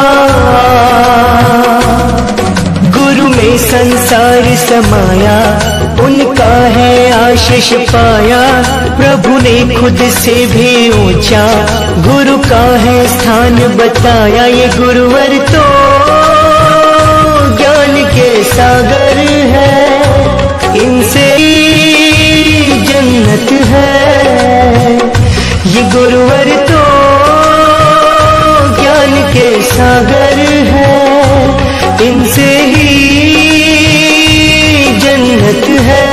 गुरु में संसार समाया, उनका है आशीष पाया। प्रभु ने खुद से भी ऊंचा गुरु का है स्थान बताया। ये गुरुवर तो ज्ञान के सागर है, इनसे जन्नत है। ये गुरुवर तो ज्ञान के सागर है, इनसे ही जन्नत है।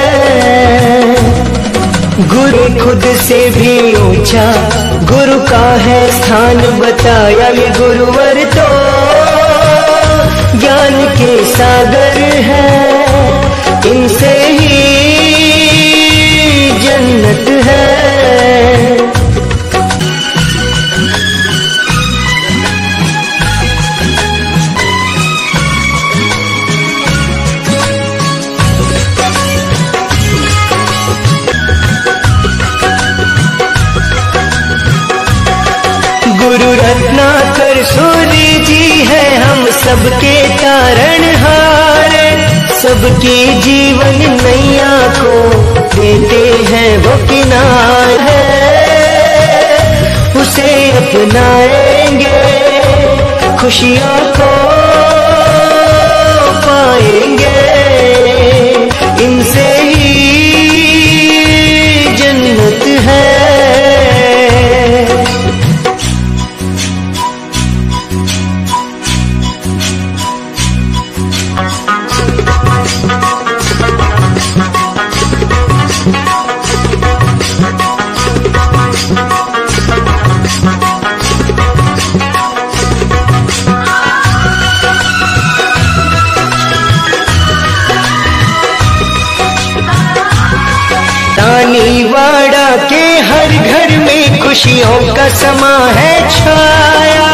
गुरु खुद से भी ऊंचा गुरु का है स्थान बताया। ये गुरुवर तो ज्ञान के सागर है, इनसे ही जन्नत है। गुरु रत्नाकर सूर्य जी है हम सबके तारणहार। सबके जीवन नैया को देते हैं वो किनारे, उसे अपनाएंगे खुशियों को पाएंगे। इनसे ही जन्नत है। रानीवाड़ा के हर घर में खुशियों का समा है छाया।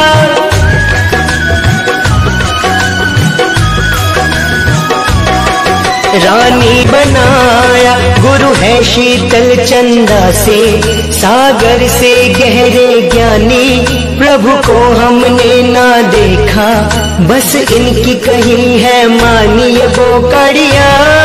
रानी बनाया गुरु है शीतल चंदा से, सागर से गहरे ज्ञानी। प्रभु को हमने ना देखा, बस इनकी कही है मानी। ये बोकड़िया